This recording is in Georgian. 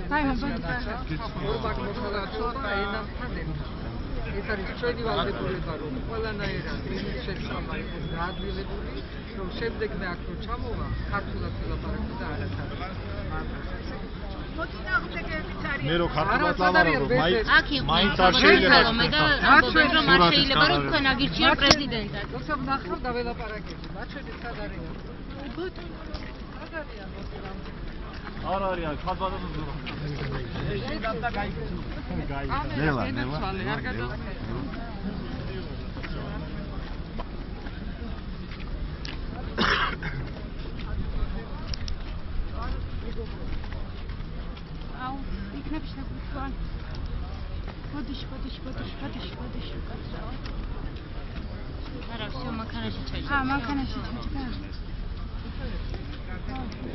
ურბაკ მოხალათობა ენასთან ერთად. ეს არის ჩვენი ვალდებულება, რომ ყველანაირად იმის შეცდომა იყოს გაადვილებული, რომ შემდეგ მე აქ რო ჩამოვა, ქართულად ვილაპარაკო და არათანხმდა. მე რო ქართულად ლაპარაკობ, მაინც არ შეიძლება მე და ამბობენ რომ არ შეიძლება რომ თქვენ აგირჩიონ პრეზიდენტად. როცა ვნახავ და ველაპარაკები, მაჩვენე სად არის? სად არის არ არის, ხალბატონო ზურა. ნელა არ გადავ აუ, იქნებ შეგვიძლია. Подыш. არა, всё, მანქანაში ჩაიჭრა. მანქანაში ჩაიჭრა.